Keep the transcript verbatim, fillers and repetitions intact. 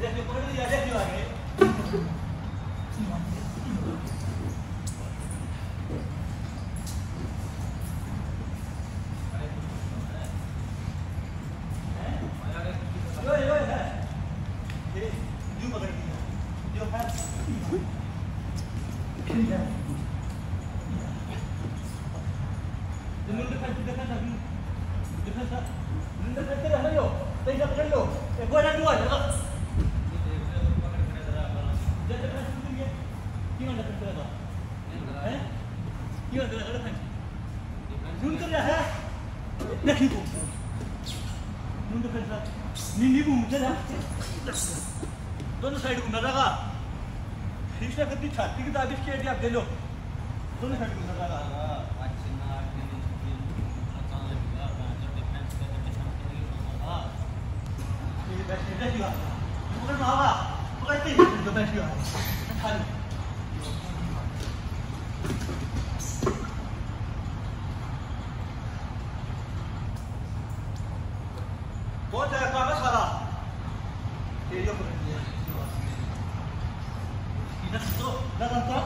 देखिए पकड़ लिया देखिए आगे यो यो है ये यू पकड़ लिया यो है ठीक है जमीन पे खड़ देखा था अभी देखा था जमीन पे खड़े रहना यो तो इधर पकड़ लो एक गोरा दुआ लगा जैसे मैं शुरू किया क्यों अंदर खड़े रहा हैं क्यों अंदर खड़े हैं सुन कर रहा है देखिए को मुंडे खड़े रहा नीली को मुझे ना दोनों साइड घूमना रहा इसने कितनी छाती की दाबिश की है आप दे लो दोनों साइड घूमना रहा बैठिएगा पकड़ मावा पकड़ते ही जो बैठिएगा खाली बहुत है काम है सारा ये यो पकड़ लिया इधर तो दादा